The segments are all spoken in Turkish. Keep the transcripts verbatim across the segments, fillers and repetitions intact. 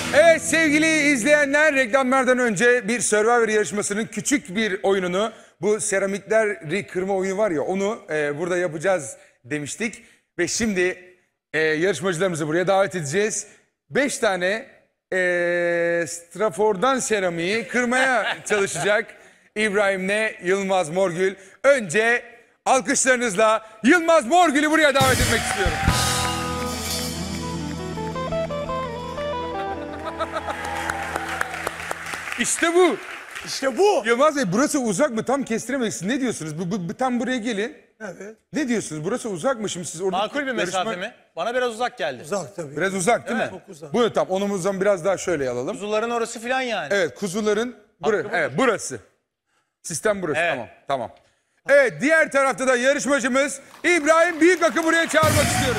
Evet sevgili izleyenler, reklamlardan önce bir Survivor yarışmasının küçük bir oyununu, bu seramikleri kırma oyunu var ya, onu e, burada yapacağız demiştik. Ve şimdi e, yarışmacılarımızı buraya davet edeceğiz. Beş tane e, strafordan seramiği kırmaya çalışacak İbrahim'le Yılmaz Morgül. Önce alkışlarınızla Yılmaz Morgül'ü buraya davet etmek istiyorum. İşte bu. İşte bu. Yılmaz Bey, burası uzak mı? Tam kestiremezsiniz. Ne diyorsunuz? Bu, bu, bu- tam buraya gelin. Evet. Ne diyorsunuz? Burası uzak mı? Şimdi siz orada... Makul bir mesafe mi? Bana biraz uzak geldi. Uzak tabii. Biraz uzak değil mi? Çok uzak. Buyurun, tam onumuzdan biraz daha şöyle alalım. Kuzuların orası filan yani. Evet, kuzuların... Bura, Hakkı evet, burası. Sistem burası. Evet. Tamam, tamam. Evet, diğer tarafta da yarışmacımız İbrahim Büyükak'ı buraya çağırmak istiyoruz.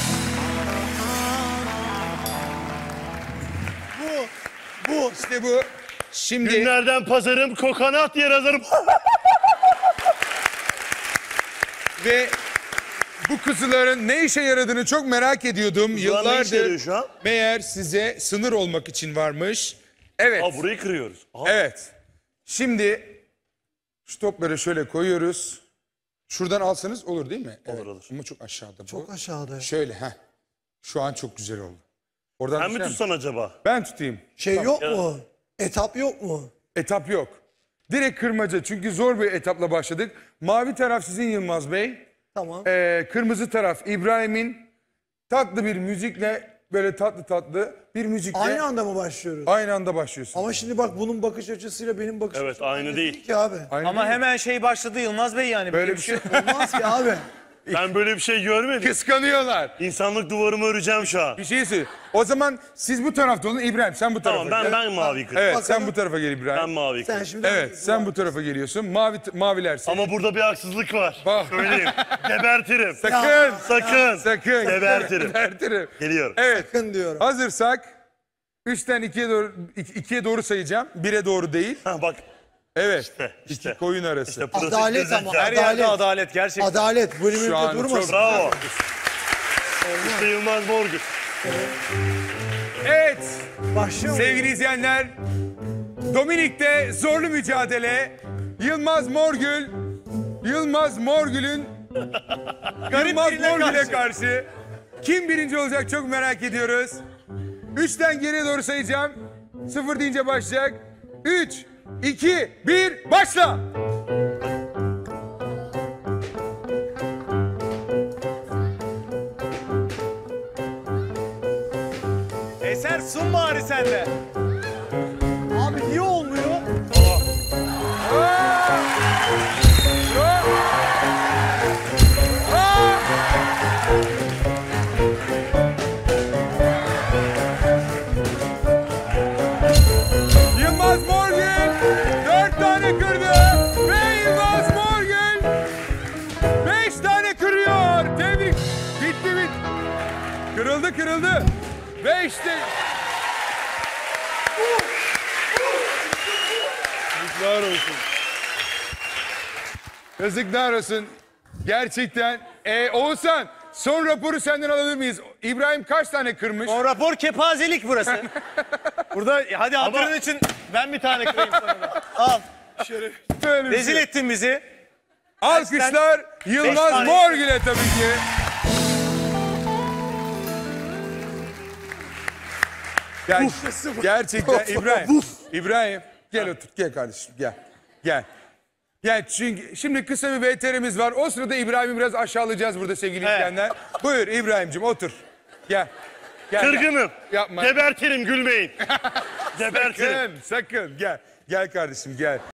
Bu. Bu. İşte bu. Şimdi... Günlerden pazarım, kokonat yer hazırım. Ve bu kuzuların ne işe yaradığını çok merak ediyordum. Kuzular ne işe yarıyor Yıllardır şu an? meğer size sınır olmak için varmış. Evet. Aa, burayı kırıyoruz. Aa, Evet. Şimdi şu topları şöyle koyuyoruz. Şuradan alsanız olur değil mi? Olur, Evet. olur. Ama çok aşağıda bu. Çok aşağıda. Şöyle ha. Şu an çok güzel oldu. Oradan Sen mi düşer tutsan acaba? Ben tutayım. Şey yok mu? Etap yok mu? Etap yok. Direkt kırmaca, çünkü zor bir etapla başladık. Mavi taraf sizin Yılmaz Bey. Tamam. Ee, kırmızı taraf İbrahim'in. Tatlı bir müzikle, böyle tatlı tatlı bir müzikle Aynı anda mı başlıyoruz? aynı anda başlıyorsun. Ama şimdi bak, bunun bakış açısıyla benim bakış Evet, açım aynı değil. ki abi. Aynı Ama değil mi? hemen şey başladı Yılmaz Bey yani. Böyle bir şey. Olmaz ki abi. Ben böyle bir şey görmedim. Kıskanıyorlar. İnsanlık duvarımı öreceğim şu an. Bir şey söyle. O zaman siz bu tarafta olun, İbrahim sen bu tarafa Tamam, ben gel. ben mavi kırıyorum. Evet, Bakalım. sen bu tarafa gel İbrahim. Ben mavi Sen kırıyorum. şimdi... Evet, sen bu tarafa geliyorsun. Mavi maviler senin. Ama burada bir haksızlık var. Bak. Söyleyeyim. Gebertirim. Sakın. Sakın. Sakın. Gebertirim. Gebertirim. Geliyorum. Evet. Sakın diyorum. Hazırsak üçten ikiye doğru iki- ikiye doğru sayacağım. bire doğru değil. Ha, bak. Evet. İşte, işte. İki koyun arası. İşte pratik Adalet zeka. ama. Her yerde Adalet. adalet gerçekten. Adalet. Şu Bölümünde an durmasın. çok- Bravo. İşte Yılmaz Morgül. Evet. Başlıyor mu? Sevgili izleyenler, Dominik'te zorlu mücadele. Yılmaz Morgül, Yılmaz Morgül'ün Yılmaz birine Morgül'e karşı. karşı. Kim birinci olacak çok merak ediyoruz. Üçten geriye doğru sayacağım. Sıfır deyince başlayacak. Üç, iki, bir, başla. Eser sun bari sen de. Abi niye olmuyor? Yılmaz Morgül dört tane kırdı ve Yılmaz Morgül beş tane kırıyor. Tebrik. Bitti bitti. Kırıldı kırıldı. Ve işte. Yazıklar olsun. Yazıklar olsun. Gerçekten. Ee, Oğuzhan, son raporu senden alabilir miyiz? İbrahim kaç tane kırmış? O rapor kepazelik burası. Burada hadi hatırın için ben bir tane kırayım sana da. Al. Böyle bir Rezil şey. ettin bizi. Alkışlar Beş Yılmaz tane. Morgül'e tabii ki. Ger gerçekten İbrahim. İbrahim gel otur, gel kardeşim, gel. Gel. Gel, çünkü şimdi kısa bir V T R'miz var. O sırada İbrahim'i biraz aşağılayacağız burada sevgili Evet. izleyenler. Buyur İbrahim'cim, otur. Gel. Gel, gel. Kırgınım. Yapma. Gebertirim, gülmeyin. Gebertirim. Sakın, sakın gel. Gel kardeşim, gel.